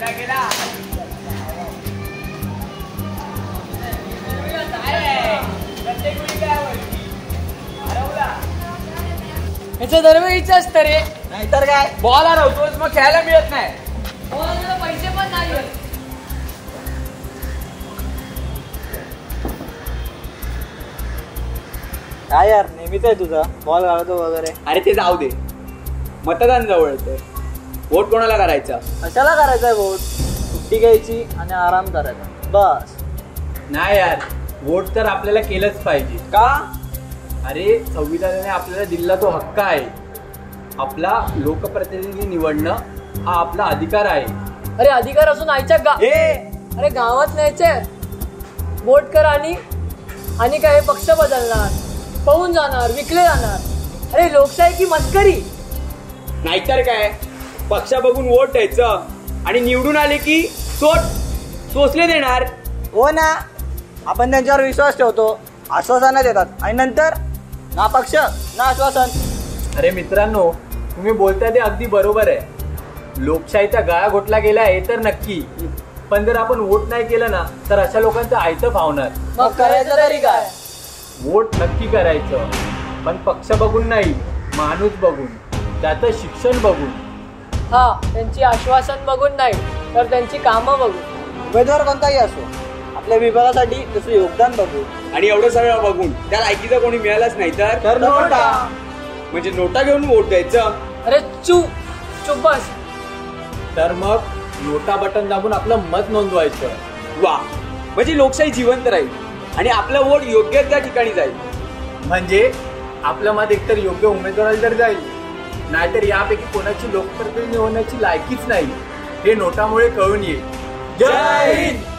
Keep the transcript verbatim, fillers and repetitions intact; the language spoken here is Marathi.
याचं दरवेळीच असतं रे, नाहीतर काय बॉल हरवतोस मग खेळायला मिळत नाही. पैसे पण नाही. काय यार नेहमीच आहे तुझं बॉल घालतो वगैरे. अरे ते जाऊ दे, मतदान जवळ येतंय. वोट कोणाला करायचा? कशाला करायचंय वोट? सुट्टी घ्यायची आणि आराम करायचा बस. नाही यार, वोट तर आपल्याला केलंच पाहिजे. का? अरे संविधानाने आपल्याला दिलेला तो हक्क आहे. आपला लोकप्रतिनिधी निवडणं हा आपला अधिकार आहे. अरे अधिकार असून आयच्या गा अरे गावात न्यायचे वोट कर आणि आणि काय पक्ष बदलणार, पळून जाणार, विकले जाणार. अरे लोकशाही की मस्करी. नाहीतर काय, पक्ष बघून वोट द्यायचं आणि निवडून आले की सोट सोसले देणार. हो ना, आपण त्यांच्यावर विश्वास ठेवतो, आश्वासनं देतात आणि नंतर ना पक्ष ना आश्वासन. अरे मित्रांनो, तुम्ही बोलताय ते अगदी बरोबर आहे. लोकशाहीचा गाळा घोटला गेला आहे तर नक्की, पण जर आपण वोट नाही केलं ना तर अशा लोकांचं आयतं फावणार. मग करायचं तरी काय? वोट नक्की करायचं, पण पक्ष बघून नाही, माणूस बघून, त्याचं शिक्षण बघून. हा, त्यांची आश्वासन बघून नाही तर त्यांची कामं बघून. उमेदवार कोणताही असो, आपल्या विभागासाठी त्याचं योगदान बघू. आणि एवढं सगळं बघून त्या लायकीचं कोणी मिळालंच नाही तर नोटा, म्हणजे नोटा घेऊन वोट द्यायचं. अरे चू चुप बस. तर मग नोटा बटन दाबून आपलं मत नोंदवायचं. वा, म्हणजे लोकशाही जिवंत राहील आणि आपलं वोट योग्य त्या ठिकाणी जाईल. म्हणजे आपलं मत एकतर योग्य उमेदवाराला तर जाईल, नाहीतर यापैकी कोणाची लोकप्रतिनिधी होण्याची लायकीच नाही हे नोटामुळे कळून येईल. जय हिंद.